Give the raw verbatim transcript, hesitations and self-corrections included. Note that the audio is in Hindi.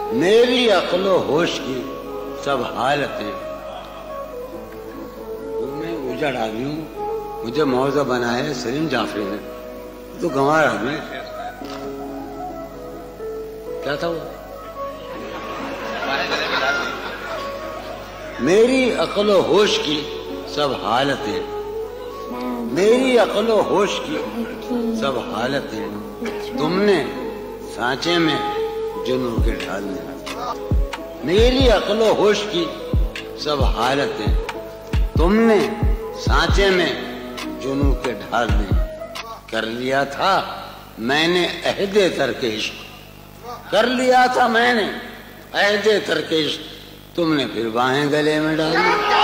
मेरी अक्लो होश की सब हालतें मैं उजड़ आ गई हूँ। मुझे मौजा बनाया सलीम जाफरी ने, तो गंवार आदमी क्या था वो? मेरी अक्लो होश की सब हालतें, मेरी अक्लो होश की सब हालतें तुमने सांचे में जुनून के ढाल दी। मेरी अक्लो होश की सब हालतें तुमने सांचे में जुनून के ढाल दी। कर लिया था मैंने अहदे तरके इश्क, कर लिया था मैंने अहदे तरके इश्क, तुमने फिर बाहें गले में डाल दी।